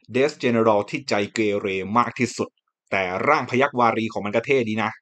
เดสเจเนอรัลที่ใจเกเรมากที่สุดแต่ร่างพยักวารีของมันก็เท่ดีนะ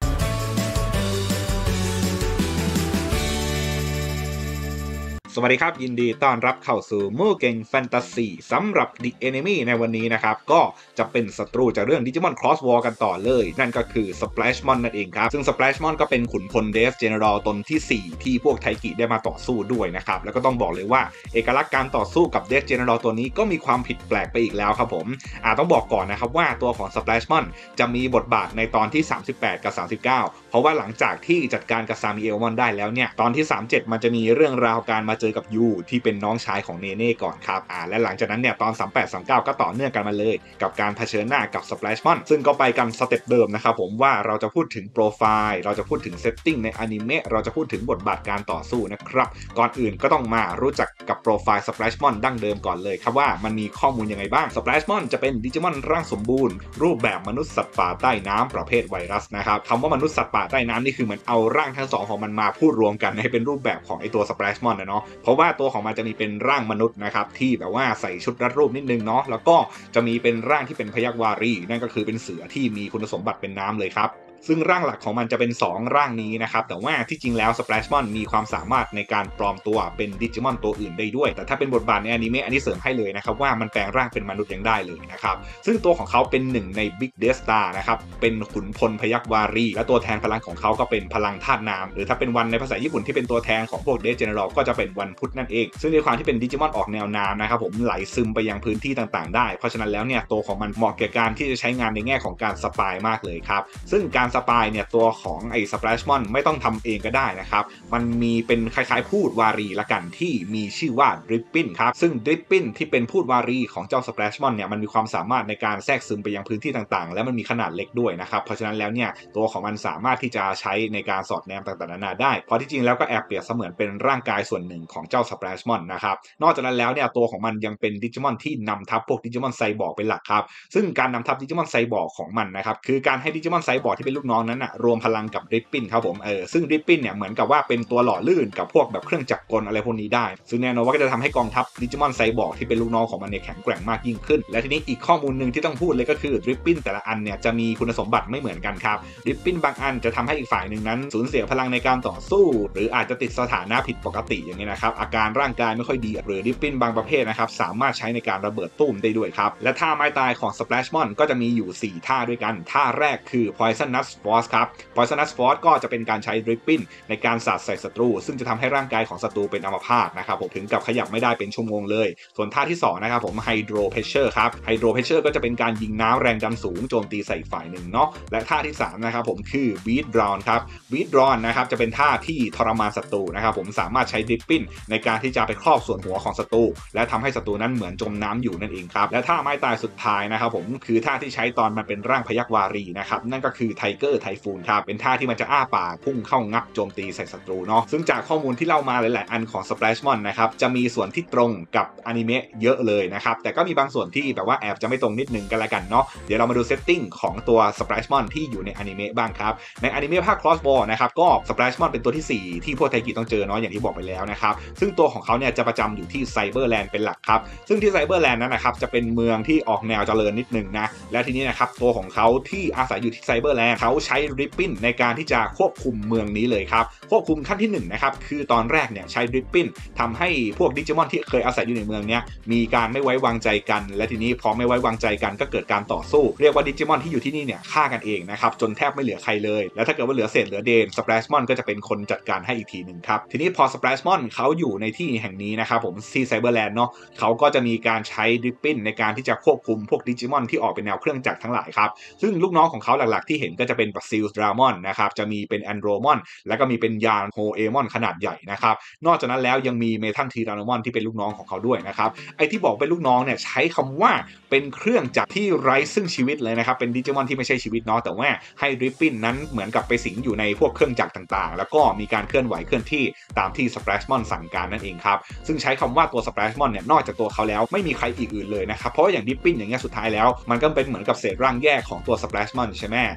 สวัสดีครับยินดีต้อนรับเข้าสู่มู่เก่งแฟนตาซีสำหรับ The Enemy ในวันนี้นะครับก็จะเป็นศัตรูจากเรื่อง Digimon Cross War กันต่อเลยนั่นก็คือ Splashmon นั่นเองครับซึ่ง Splashmon ก็เป็นขุนพล Death General ตนที่4ที่พวกไทกิได้มาต่อสู้ด้วยนะครับแล้วก็ต้องบอกเลยว่าเอกลักษณ์การต่อสู้กับ Death General ตัวนี้ก็มีความผิดแปลกไปอีกแล้วครับผมต้องบอกก่อนนะครับว่าตัวของ Splashmon จะมีบทบาทในตอนที่38กับ39เพราะว่าหลังจากที่จัดการกับซามิเอลมอนได้แล้วเนี่ยตอนที่37มันจะมีเรื่องราวการมาเจอกับยูที่เป็นน้องชายของเนเน่ก่อนครับและหลังจากนั้นเนี่ยตอน38 39ก็ต่อเนื่องกันมาเลยกับการเผชิญหน้ากับ Splashmon ซึ่งก็ไปกันสเต็ปเดิมนะครับผมว่าเราจะพูดถึงโปรไฟล์เราจะพูดถึงเซตติ้งในอนิเมะเราจะพูดถึงบทบาทการต่อสู้นะครับก่อนอื่นก็ต้องมารู้จักกับโปรไฟล์ Splashmon ดั้งเดิมก่อนเลยครับว่ามันมีข้อมูลยังไงบ้าง Splashmon จะเป็นดิจิมอนร่างสมบูรณ์รูปแบบมนุษย์สัตว์ป่าใต้น้ำประเภทไวรัสนะครับคำว่ามนุษย์สัตว์ป่าใต้น้ำนี่คือเหมือนเอาร่างทั้งสองของมันมาพูดรวมกันให้เป็นรูปแบบของไอตัว Splashmon นะเนาะเพราะว่าตัวของมันจะมีเป็นร่างมนุษย์นะครับที่แบบว่าใส่ชุดรัดรูปนิดนึงเนาะแล้วก็จะมีเป็นร่างที่เป็นพยัคฆ์วารีนั่นก็คือเป็นเสือที่มีคุณสมบัติเป็นน้ำเลยครับซึ่งร่างหลักของมันจะเป็น2ร่างนี้นะครับแต่ว่าที่จริงแล้ว Splashmon มีความสามารถในการปลอมตัวเป็นดิจิมอนตัวอื่นได้ด้วยแต่ถ้าเป็นบทบาทในอนิเมะอันนี้เสริมให้เลยนะครับว่ามันแปลงร่างเป็นมนุษย์ยังได้เลยนะครับซึ่งตัวของเขาเป็นหนึ่งใน Big Death Star นะครับเป็นขุนพลพยัคฆ์วารีและตัวแทนพลังของเขาก็เป็นพลังธาตุน้ำหรือถ้าเป็นวันในภาษาญี่ปุ่นที่เป็นตัวแทนของพวก Death General ก็จะเป็นวันพุธนั่นเองซึ่งในความที่เป็นดิจิมอนออกแนวน้ำนะครับผมไหลซึมไปยังพื้นที่ต่างๆได้เพราะฉะนั้นแล้วเนี่ยตัวของมันเหมาะแก่การที่จะใช้งานในแง่ของการสปายมากเลยครับซึ่งการสปายเนี่ยตัวของไอ้ Splashmon ไม่ต้องทำเองก็ได้นะครับมันมีเป็นคล้ายๆพูดวารีละกันที่มีชื่อว่า Drippin ครับซึ่ง Drippin ที่เป็นพูดวารีของเจ้า Splashmon เนี่ยมันมีความสามารถในการแทรกซึมไปยังพื้นที่ต่างๆและมันมีขนาดเล็กด้วยนะครับเพราะฉะนั้นแล้วเนี่ยตัวของมันสามารถที่จะใช้ในการสอดแนมต่างๆนานาได้เพราะที่จริงแล้วก็แอบเปรียบเสมือนเป็นร่างกายส่วนหนึ่งของเจ้า Splashmon นะครับนอกจากนั้นแล้วเนี่ยตัวของมันยังเป็นดิจิมอนที่นำทัพพวกดิจิมอนไซบอร์กเป็นหลักครับซึ่งการนำทัพดิจิมอนไซบอร์กของมันนะครับคือการให้ดิจิมอนไซบอร์กที่เป็นลูกน้องนั้นนะรวมพลังกับ Drippin ครับผมซึ่ง Drippin เนี่ยเหมือนกับว่าเป็นตัวหล่อลื่นกับพวกแบบเครื่องจักรกลอะไรพวกนี้ได้ซึ่งแน่นอนว่าก็จะทำให้กองทัพดิจิมอนไซบอร์กที่เป็นลูกน้องของมันเนี่ยแข็งแกร่งมากยิ่งขึ้นและทีนี้อีกข้อมูลนึงที่ต้องพูดเลยก็คือ Drippin แต่ละอันเนี่ยจะมีคุณสมบัติไม่เหมือนกันครับ Drippin บางอันจะทำให้อีกฝ่ายนึงนั้นสูญเสียพลังในการต่อสู้หรืออาจจะติดสถานะผิดปกติอย่างนี้นะครับอาการร่างกายไม่ค่อยดีหรือ Drippin บางประเภทนะครับสามารถใช้ในการระเบิดตุ้มได้ด้วยครับและท่าไม้ตายของ Splashmon ก็จะมีอยู่4ท่าด้วยกันท่าแรกคือ Poisonous Force ครับ Poisonous Force ก็จะเป็นการใช้ Drippin ในการสาดใส่ศัตรูซึ่งจะทำให้ร่างกายของศัตรูเป็นอัมพาตนะครับผมถึงกับขยับไม่ได้เป็นชั่วโมงเลยส่วนท่าที่2นะครับผม Hydro Pressure ครับ Hydro Pressure ก็จะเป็นการยิงน้ำแรงดันสูงโจมตีใส่ฝ่ายหนึ่งเนาะและท่าที่3นะครับผมคือ Beat Drawn ครับ Beat Drawn นะครับจะเป็นท่าที่ทรมานศัตรูนะครับผมสามารถใช้ Drippin ในการที่จะไปครอบส่วนหัวของศัตรูและทำให้ศัตรูนั้นเหมือนจมน้ำอยู่นั่นเองครับและท่าไม้ตายสุดท้ายนะครับผมคือท่าที่ใช้ตอนมันเป็นร่างพยัคฆ์วารีนะครับนั่นก็คือ Tiger Typhoon ครับเป็นท่าที่มันจะอ้าปากพุ่งเข้างับโจมตีใส่ศัตรูเนาะซึ่งจากข้อมูลที่เล่ามาหลายๆอันของ Splashmon นะครับจะมีส่วนที่ตรงกับอนิเมะเยอะเลยนะครับแต่ก็มีบางส่วนที่แบบว่าแอบจะไม่ตรงนิดนึงกันละกันเนาะเดี๋ยวเรามาดูเซตติ้งของตัว Splashmon ที่อยู่ในอนิเมะบ้างครับในอนิเมะภาค Cross War นะครับก็ Splashmon เป็นตัวที่4ที่พวกไทกิต้องเจอเนาะอย่างที่บอกไปแล้วนะครับซึ่งตัวของเขาเนี่ยจะประจำอยู่ที่ไซเบอร์แลนด์เป็นหลักครับซึ่งที่ไซเบอร์แลนด์นั้นนะครับจะเป็นเมืองที่ออกแนวเจริญนิดนึงนะและทีนี้นะครับตัวของเขาที่อาศัยอยู่ที่ไซเบอร์แลนด์เขาใช้ Drippin ในการที่จะควบคุมเมืองนี้เลยครับควบคุมขั้นที่1นะครับคือตอนแรกเนี่ยใช้ Drippin ทำให้พวกดิจิมอนที่เคยอาศัยอยู่ในเมืองนี้มีการไม่ไว้วางใจกันและทีนี้พอไม่ไว้วางใจกันก็เกิดการต่อสู้เรียกว่าดิจิมอนที่อยู่ที่นี่เนี่ยฆ่ากันเองนะครับจนแทบไม่เหลือใครเลยแล้วถ้าเกิดว่าเหลือเศษเหลือเดน Splashmon ก็จะเป็นคนจัดการให้อีกทีนึงครับทีนี้พอ Splashmon เขาอยู่ในที่แห่งนี้นะครับผมที่ไซเบอร์แลนด์เนาะเขาก็จะมีการใช้ Drippin ในการที่จะควบคุมพวกดิจิมอนที่ออกเป็นแนวเครื่องจักรทั้งหลายครับซึ่งลูกน้องของเขาหลักๆที่เห็นก็จะเป็นบัคซิลส์ดรามอนนะครับจะมีเป็นแอนโดรมอนแล้วก็มีเป็นยานโฮเอมอนขนาดใหญ่นะครับนอกจากนั้นแล้วยังมีเมทัลทีรานมอนที่เป็นลูกน้องของเขาด้วยนะครับไอ้ที่บอกเป็นลูกน้องเนี่ยใช้คำว่าเป็นเครื่องจักรที่ไร้ซึ่งชีวิตเลยนะครับเป็นดิจิมอนที่ไม่ใช่ชีวิตเนาะแต่ว่าให้ Drippin นั้นเหมือนกับไปสิงอยู่ในพวกเครื่องจักรต่างๆแล้วก็มีการเคลื่อนไหวเคลื่อนที่ตามที่ Splashmon สั่งการนั่นเองครับซึ่งใช้คำว่าตัว Splashmon เนี่ยนอกจากตัวเขาแล้วไม่มีใครอีกอื่นเลยนะครับเพราะอย่าง Drippin อย่างเงี้ยสุดท้ายแล้วมันก็เป็นเหมือนกับเศษร่างแยกของตัว Splashmon ใช่ไหม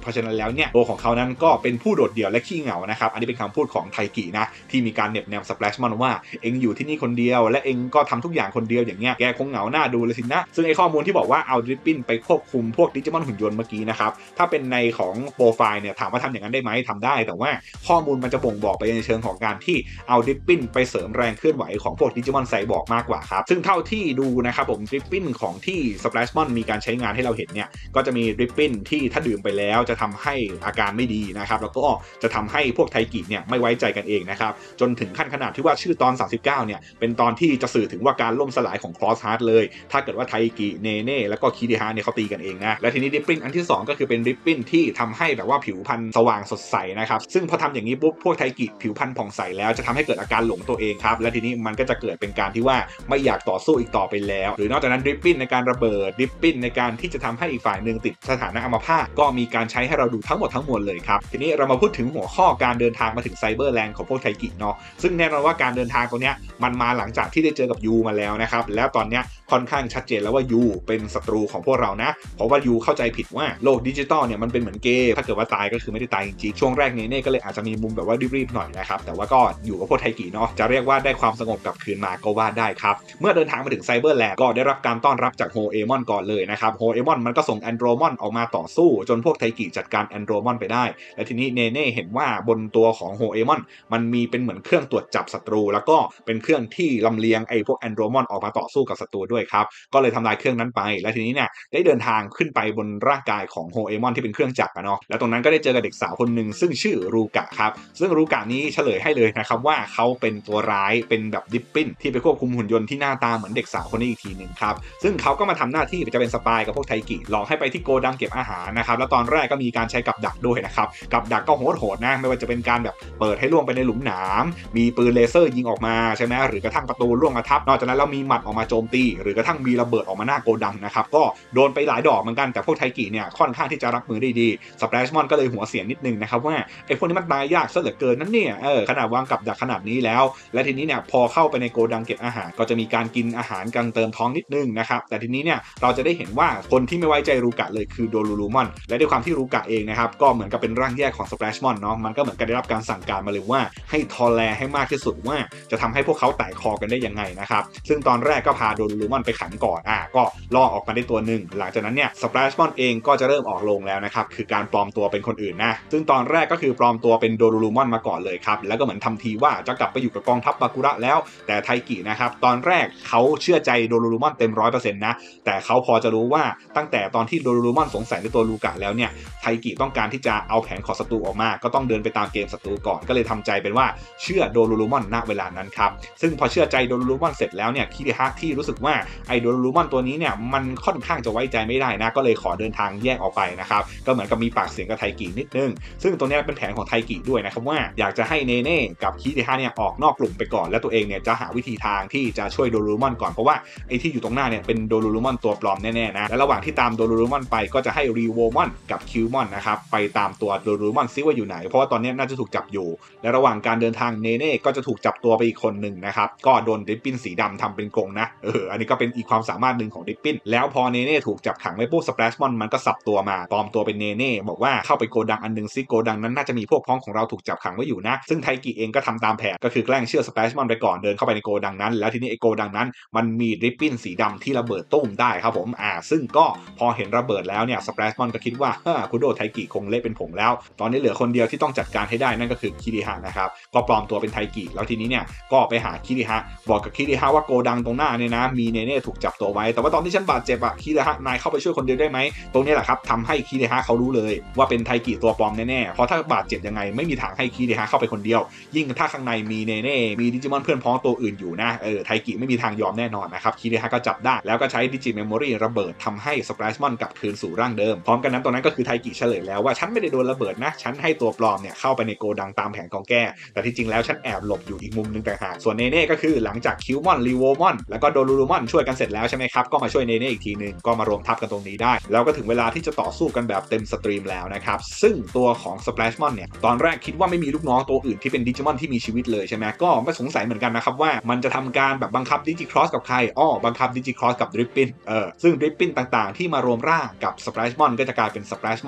เพราะฉะนั้นแล้วเนี่ยตัวของเขานั้นก็เป็นผู้โดดเดี่ยวและขี้เหงานะครับอันนี้เป็นคำพูดของไทกินะที่มีการเน็บแนมสเปลชมอนว่าเองอยู่ที่นี่คนเดียวและเองก็ทำทุกอย่างคนเดียวอย่างเงี้ยแกคงเหงาหน้าดูเลยสินะซึ่งไอ้ข้อมูลที่บอกว่าเอาดริปปิ้นไปควบคุมพวกดิจิมอนหุ่นยนต์เมื่อกี้นะครับถ้าเป็นในของโปรไฟล์เนี่ยถามว่าทำอย่างนั้นได้ไหมทำได้แต่ว่าข้อมูลมันจะบ่งบอกไปในเชิงของการที่เอาดริปปิ้นไปเสริมแรงเคลื่อนไหวของพวกดิจิมอนไซบอร์กมากกว่าครับซึ่งเท่าที่ดูนะครับผมดริปปิ้นของที่สเปลชมอนมีการใช้งานให้เราเห็นเนี่ยก็จะมีดริปปิ้นที่ถ้าดื่มไปแล้วจะทำให้อาการไม่ดีนะครับแล้วก็จะทำให้พวกไทกิเนี่ยไม่ไว้ใจกันเองนะครับจนถึงขั้นขนาดที่ว่าชื่อตอน39เนี่ยเป็นตอนที่จะสื่อถึงว่าการล่มสลายของครอสฮาร์ดเลยถ้าเกิดว่าไทกิเนเน่แล้วก็คิริฮะเนี่ยเขาตีกันเองนะและทีนี้ดริปปิ้นอันที่2ก็คือเป็นดริปปิ้นที่ทำให้แบบว่าผิวพรรณสว่างสดใสนะครับซึ่งพอทำอย่างนี้ปุ๊บพวกไทกิผิวพรรณผ่องใสแล้วจะทำให้เกิดอาการหลงตัวเองครับและทีนี้มันก็จะเกิดเป็นการที่ว่าไม่อยากต่อสู้อีกต่อไปแล้วหรือนอกจากนั้นดริปปิ้นในการระเบิดดริปปิ้นในการที่จะทำให้อีกฝ่ายหนึ่งติดสถานะอัมพาตก็มีการใช้ให้เราดูทั้งหมดทั้งมวลเลยครับทีนี้เรามาพูดถึงหัวข้อการเดินทางมาถึงไซเบอร์แลนด์ของพวกไทกิเนาะซึ่งแน่นอนว่าการเดินทางตรงนี้มันมาหลังจากที่ได้เจอกับยูมาแล้วนะครับแล้วตอนนี้ค่อนข้างชัดเจนแล้วว่ายูเป็นศัตรูของพวกเรานะเพราะว่ายูเข้าใจผิดว่าโลกดิจิตอลเนี่ยมันเป็นเหมือนเกมถ้าเกิดว่าตายก็คือไม่ได้ตายจริงๆช่วงแรกเน่ก็เลยอาจจะมีมุมแบบว่ารีบๆหน่อยนะครับแต่ว่าก็อยู่กับพวกไทกิเนาะจะเรียกว่าได้ความสงบกลับคืนมาก็ว่าได้ครับเมื่อเดินทางมาถึงไซเบอร์แลนด์ก็ได้รับการต้อนรับจากโฮเอมอนก่อนเลยนะครับโฮเอมอนมันก็ส่งแอนโดรมอนออกมาต่อสู้จนพวกไทกิจัดการแอนโดรมอนไปได้และทีนี้เน่เห็นว่าบนตัวของโฮเอมอนมันมีเป็นเหมือนเครื่องตรวจจับศัตรูแล้วก็เป็นเครื่องที่ลำเลียงไอ้พวกแอนโดรมอนออกมาต่อสู้กับศัตรูด้วยครับก็เลยทำลายเครื่องนั้นไปและทีนี้เนี่ยได้เดินทางขึ้นไปบนร่างกายของโฮเอมอนที่เป็นเครื่องจักรเนาะแล้วตรงนั้นก็ได้เจอกับเด็กสาวคนหนึ่งซึ่งชื่อรูกะครับซึ่งรูกะนี้เฉลยให้เลยนะครับว่าเขาเป็นตัวร้ายเป็นแบบดิปปิ้นที่ไปควบคุมหุ่นยนต์ที่หน้าตาเหมือนเด็กสาวคนนี้อีกทีหนึ่งครับซึ่งเขาก็มาทำหน้าที่จะเป็นสปายกับพวกไทกิหลอกให้ไปที่โกดังเก็บอาหารนะครับแล้วตอนแรกก็มีการใช้กับดักด้วยนะครับกับดักก็โหดนะไม่ว่าจะเป็นการแบบเปิดให้ล่วงไปในหลุมหนามมีปืนเลเซอร์ยิงออกมาใช่ไหมหรือกระทั่งประตูล่วงมาทับนอกจากนั้นแล้วมีหมัดออกมาโจมตีหรือกระทั่งมีระเบิดออกมาหน้าโกดังนะครับก็โดนไปหลายดอกเหมือนกันแต่พวกไทกิเนี่ยค่อนข้างที่จะรับมือได้ดีสเปลชมอนก็เลยหัวเสียนิดนึงนะครับว่าไอ้พวกนี้มันตายยากซะเหลือเกินนั่นเนี่ยขนาดวางกับดักขนาดนี้แล้วและทีนี้เนี่ยพอเข้าไปในโกดังเก็บอาหารก็จะมีการกินอาหารกันเติมท้องนิดนึงนะครับแต่ทีนี้เนี่ยเราจะได้เห็นว่าคนที่ไม่ไว้ใจรูกะเลยคือโดรูรูมอนและด้วยความที่รูกะเองนะครับก็เหมือนกับเป็นร่างแยกของสเปลชมอนเนาะมันก็เหมือนกับได้รับการสั่งการมาเลยว่าให้ทอแลให้มากที่สุดว่าจะทำให้พวกเขาแตกคอกันได้ยังไงนะครับซึ่งตอนแรกก็พาโดรูรูมอนไปขังก่อนก็ล่อออกมาได้ตัวหนึ่งหลังจากนั้นเนี่ยสเปลชมอนเองก็จะเริ่มออกลงแล้วนะครับคือการปลอมตัวเป็นคนอื่นนะซึ่งตอนแรกก็คือปลอมตัวเป็นโดรูรูมอนมาก่อนเลยครับแล้วก็เหมือนทำทีว่าจะกลับไปอยู่กับกองทัพบากุระแล้วแต่ไทกินะครับตอนแรกเขาเชื่อใจโดรูรูมอนเต็ม 100% นะแต่เขาพอจะรู้ว่าตั้งแต่ตอนที่โดรูรูมอนสงสัยในตัวลูกะแล้วเนี่ยไทกิต้องการที่จะเอาแผนของศัตรูออกมาก็ต้องเดินไปตามเกมศัตรูก่อนก็เลยทำใจเป็นว่าเชื่อโดรูรูมอนณเวลานั้นครับซึ่งพอเชื่อใจโดรูรูมอนเสร็จแล้วเนี่ยคิริฮะที่รู้สึกว่าไอโดรูรูมอนตัวนี้เนี่ยมันค่อนข้างจะไว้ใจไม่ได้นะก็เลยขอเดินทางแยกออกไปนะครับก็เหมือนกับมีปากเสียงกับไทกินิดนึงซึ่งตรงนี้เป็นแผนของไทกิด้วยนะครับว่าอยากจะให้เน่กับคิริฮะเนี่ยออกนอกกลุ่มไปก่อนและตัวเองเนี่ยจะหาวิธีทางที่จะช่วยโดรูรูมอนก่อนเพราะว่าไอที่อยู่ตรงหน้าเนี่ยเป็นโดรูรูมอนตัวปลอมแน่ๆนะและระหว่างที่ตามโดรูรูมอนไปก็จะให้รีโวมอนกับคิวมอนนะครับไปตามตัวโดรูรูมอนซิว่าอยู่ไหนเพราะว่าตอนนี้น่าจะถูกจับอยู่และระหว่างการเดินทางเน่ก็จะถูกจับตัวไปอีกคนหนึ่งนะครับก็โดนดิปปิ้นสีดำทำเป็นกรงนะอันนี้ก็เป็นอีกความสามารถหนึ่งของดิปปิ้นแล้วพอเน่ถูกจับขังไว้ปุ๊บสเปลชมอนมันก็สับตัวมาปลอมตัวเป็นเน่บอกว่าเข้าไปโกดังอันนึงซิโกดังนั้นน่าจะมีพวกพ้องของเราถูกจับขังไว้อยู่นะซึ่งไทกิเองก็ทำตามแผนก็คือแกล้งเชื่อสเปลชมอนไปก่อนเดินเข้าไปในโกดังนั้นแล้วทีนี้ไอโกดังนั้นมันมีดิปปิ้นสีดำที่ระเบิดตุ้มได้ครับผมซึ่งก็พอเห็นระเบิดแล้วเนี่ยสเปลชมอนก็คิดว่าคุโดไทกิคงเละเป็นผงแล้วตอนนี้เหลือคนเดียวที่ต้องจัดการให้ได้นั่นก็คือคิริฮะนะครับก็ปลอมตัวเป็นไทกิแล้วทีนี้เนี่ยก็ไปหาคิริฮะบอกกับคิริฮะว่าโกดังตรงหน้าเนี่ยนะมีเน่ถูกจับตัวไว้แต่ว่าตอนที่ฉันบาดเจ็บคิริฮะนายเข้าไปช่วยคนเดียวได้ไหมตรงนี้แหละครับทำให้คิริฮะเขารู้เลยว่าเป็นไทกิตัวปลอมแน่ๆเพราะถ้าบาดเจ็บยังไงไม่มีทางให้คิริฮะเข้าไปคนเดียวยิ่งถ้าข้างในมีเน่มีดิจิมอนเพื่อนพ้องตัวอื่นอยู่นะไทกิไม่มีทางยอมแน่นอนนะครับคิริฮะก็จับได้แล้วก็ใช้ดิจิเมมโมรีระเบิดทำให้สเปลชมอนกลับคืนสู่ร่างเดิมพร้อมกันนั้นตรงนั้นก็คือไทกิเฉลยแล้วว่าฉันไม่ได้โดนระเบิดนะฉันให้ตัวปลอมเนี่ยเข้าไปในโกดังตามแผนของแกแต่ที่จริงแล้วฉันแอบหลบอยู่อีกมุมนึงต่างหากส่วนเน่ก็คือหลังจากคิวมอนรีโวมอนแล้วก็โดรูรูมอนช่วยกันเสร็จแล้วใช่ไหมครับก็มาช่วยเน่อีกทีนึงก็มารวมทัพกันตรงนี้ได้แล้วก็ถึงเวลาที่จะต่อสู้กันแบบเต็มสตรีมแล้วนะครับซึ่งตัวของสเปลชมอนเนี่ยตอนแรกคิดว่าไม่มีลูกน้องตัวอื่นที่เป็นดิจิมอนที่มีชีวิตเลยใช่ไหมก็ไม่สงสัยเหมือนกันนะครับว่ามันจะทำการแบบบังคับดิจิครอสกับใครบังคับดิจิครอสกับดริปปิ้นซึ่งดริปปิ้นต่างๆที่มารวมร่างกับสเปลชมอนก็จะกลายเป็นสเปลชมอน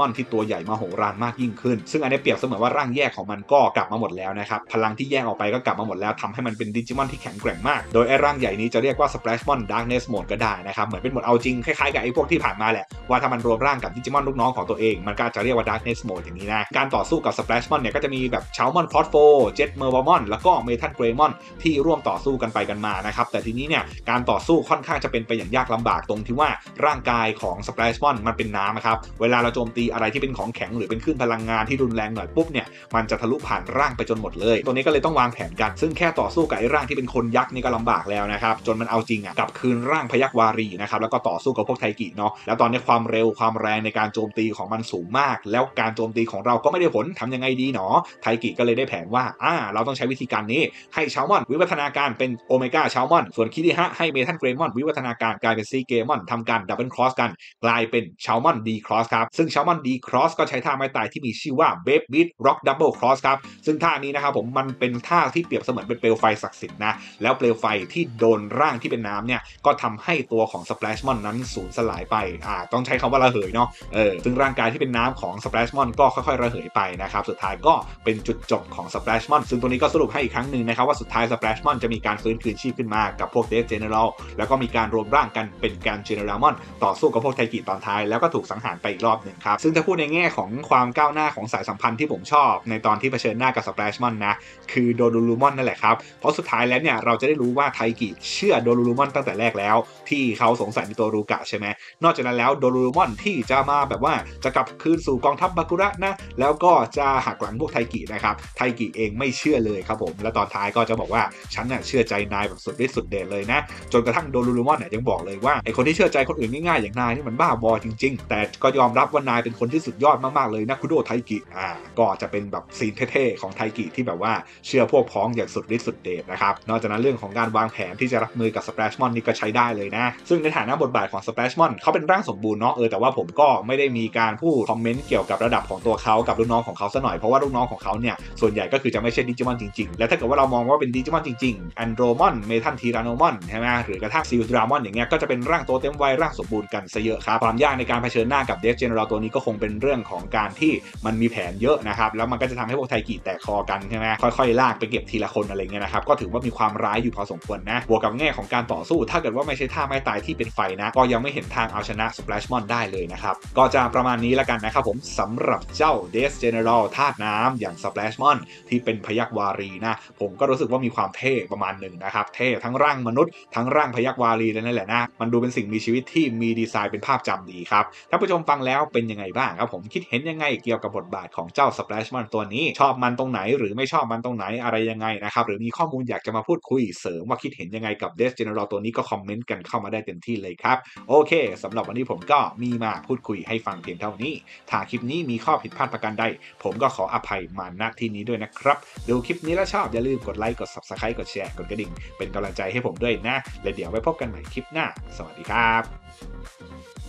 อนที่ตัวใหญ่มโหฬารมากยิ่งขึ้นซึ่งอันนี้เปรียบเสมือนว่าร่างแยกของมันก็กลับมาหมดแล้วนะครับพลังที่แยกออกไปก็กลับมาหมดแล้วทำให้มันเป็นดิจิมอนที่แข็งแกร่งมากโดยไอ้ร่างใหญ่นี้จะเรียกว่า Splashmon Darkness Mode ก็ได้นะครับเหมือนเป็นโหมดเอาจริงคล้ายๆกับไอ้พวกที่ผ่านมาแหละว่าถ้ามันรวมร่างกับดิจิมอนลูกน้องของตัวเองมันก็จะเรียกว่า Darkness Mode อย่างนี้นะการต่อสู้กับ Splashmon เนี่ยก็จะมีแบบ Chalmon Crossfo Jet Merwamon แล้วก็ Metal Greymon ที่ร่วมต่อสู้กันไปกันมานะครับแต่ทีนี้เนี่ยการต่อสู้ค่อนข้างจะเป็นไปอย่างยากลำบากตรงที่ว่าร่างกายของ Splashmon มันเป็นน้ำครับเวลาเราโจมตีอะไรที่เป็นของแข็งหรือเป็นคลื่นพลังงานที่รุนแรงหน่อยปุ๊บเนี่ยมันจะทะลุผ่านร่างไปจนหมดเลยตัวนี้ก็เลยต้องวางแผนกันซึ่งแค่ต่อสู้กับไอ้ร่างที่เป็นคนยักษ์นี่ก็ลำบากแล้วนะครับจนมันเอาจริงกลับคืนร่างพยัคฆ์วารีนะครับแล้วก็ต่อสู้กับพวกไทกิเนาะแล้วตอนนี้ความเร็วความแรงในการโจมตีของมันสูงมากแล้วการโจมตีของเราก็ไม่ได้ผลทำยังไงดีเนาะไทกิก็เลยได้แผนว่าเราต้องใช้วิธีการนี้ให้ชาวมอนวิวัฒนาการเป็นโอเมก้าชาวมอนส่วนคิริฮะให้เมทัลเกรมอนวิวัฒนาการกลายเป็นซีเกมอนทำการดับเบิลครอสกันกลายเป็นชาวมอนดีครอสครับซึ่งชาวมอนดีครอสก็ใช้ท่าไม้ตายที่มีชื่อว่าเบฟบีทร็อกดับเบิลครอสครับซึ่งท่านี้นะครับผมมันเป็นท่าที่เปรียบเสมือนเป็นเปลวไฟศักดิ์สิทธิ์นะแล้วเปลวไฟที่โดนร่างที่เป็นน้ำเนี่ยก็ทำให้ตัวของสเปลชมอนนั้นสูญสลายไปต้องใช้คำว่าระเหยเนาะซึ่งร่างกายที่เป็นน้ำของสเปลชมอนก็ค่อยๆระเหยไปนะครับสุดท้ายก็เป็นจุดจบของสเปลชมอนซึ่งตัวนี้ก็สรุปให้อีกครั้งหนึ่งนะครับว่าสุดท้ายสเปลชมอนจะมีการฟื้นคืนชีพขึ้นมากับพวกเดสเจเนอรัลแล้วก็มีการรวมร่างกันเป็นการเจเนอรัลมอนต่อสู้กับพวกไทกิตอนท้ายแล้วก็ถูกสังหารไปอีกรอบหนึ่งครับซึ่งถ้าพูดในแง่ของความก้าวหน้าของสายสัมพันธ์ที่ผมชอบในตอนที่เผชิญหน้ากับสเปลชมอนนะคือโดลูลูมอนนั่นแหละครับเพราะสุดท้ายแล้วเนี่ยเราจะได้รู้ว่าไทกิเชื่อโดลูลูมอนตั้งแต่แรกแล้วที่เขาสงสัยในตัวรูกะใช่ไหมนอกจากนั้นแล้วโดลูลูมอนที่จะมาแบบว่าจะกลับคืนสู่กองทัพบากุระนะแล้วก็จะหักหลังพวกไทกินะครับไทกิเองไม่เชื่อเลยครับผมและตอนท้ายก็จะบอกว่าฉันน่ะเชื่อใจนายแบบสุดฤทธิ์สุดเดชเลยนะจนกระทั่งโดลูลูมอนเนี่ยยังบอกเลยว่าไอคนที่เชื่อใจคนอื่นง่ายๆอย่างนายนี่มันบ้าบอจริงๆแต่ก็ยอมรับว่านายเป็นคนที่สุดยอดมากๆเลยนะคุโดไทกิก็จะเป็นแบบซีนเท่ๆของไทกิที่แบบว่าเชื่อพวกพ้องอย่างสุดฤทธิ์สุดเดชนะครับนอกจากนั้นเรื่องของการวางแผนที่จะรับมือกับสเปลชมอนนี่ก็ใช้ได้เลยนะซึ่งในฐานะบทบาทของสเปลชมอนเขาเป็นร่างสมบูรณ์เนาะแต่ว่าผมก็ไม่ได้มีการพูดคอมเมนต์เกี่ยวกับระดับของตัวเขากับลูกน้องของเขาซะหน่อยเพราะว่าลูกน้องของเขาเนี่ยส่วนใหญ่ก็คือจะไม่ใช่ดิจิมอนจริงๆและถ้าเกิดว่าเรามองว่าเป็นดิจิมอนจริงๆแอนโดรมอนเมทัลทีรานมอนใช่ไหมหรือกระทั่งซิลดรามอนอย่างเงี้ยก็จะเป็นร่างโตเต็มวัยร่างสมบูรณ์กันซะเยอะครับความยากในการเผชิญหน้ากับเดสเจเนอรัลตัวนี้ก็คงเป็นเรื่องของการที่มันมีแผนเยอะนะครับแล้วมันก็จะทำให้พวกไทกิแตกคอกันใช่ไหมค่อยๆลากไปเก็บทีละคนอะไรเงี้ยนะครับก็ถือว่ามีความร้ายอยู่พอสมควรนะบวกกับแง่ของการต่อสู้ถ้าเกิดว่าไม่ใช่ท่าไม้ตายที่เป็นไฟนะก็ยังไม่เห็นทางเอาชนะสเปลชมอนได้เลยนะครับก็จะประมาณนี้แล้วกันนะครับผมสำหรับเจ้าเดสเจเนอรัลธาตุน้ำอย่างสเปลชมอนที่เป็นพยัคฆ์วารีนะผมก็รู้สึกว่ามีความเท่ประมาณหนึ่งนะครับเท่ทั้งร่างมนุษย์ทั้งร่างพยัคฆ์วารีเลยนั่นแหละนะมันดูเป็นสิ่งมีชีวิตที่มีดีไซน์เป็นภาพจำดีครับท่านผู้ชมฟังแล้วเป็นยังไงบ้างครับผมคิดเห็นยังไงเกี่ยวกับบทบาทของเจ้าสเปลชมอนตัวนี้ชอบมันตรงไหนหรือไม่ชอบมันตรงไหนอะไรยังไงนะครับหรือมีข้อมูลอยากจะมาพูดคุยเสริมว่าคิดเห็นยังไงกับเดสเจเนอรัลตัวนี้ก็คอมเมนต์กันเข้ามาได้เต็มที่เลยครับโอเคสำหรับวันนี้ผมก็มีมาพูดคุยให้ฟังเพียงเท่านี้ถ้าคลิปนี้มีข้อผิดพลาดประการใดผมก็ขออภัยมาณที่นี้ด้วยนะครับดูคลิปนี้แล้วชอบอย่าลืมกดไลค์กด Subscribe กดแชร์กดกระดิ่งเป็นกำลังใจให้ผมด้วยนะและเดี๋ยวไว้พบกันใหม่คลิปหน้าสวัสดีครับ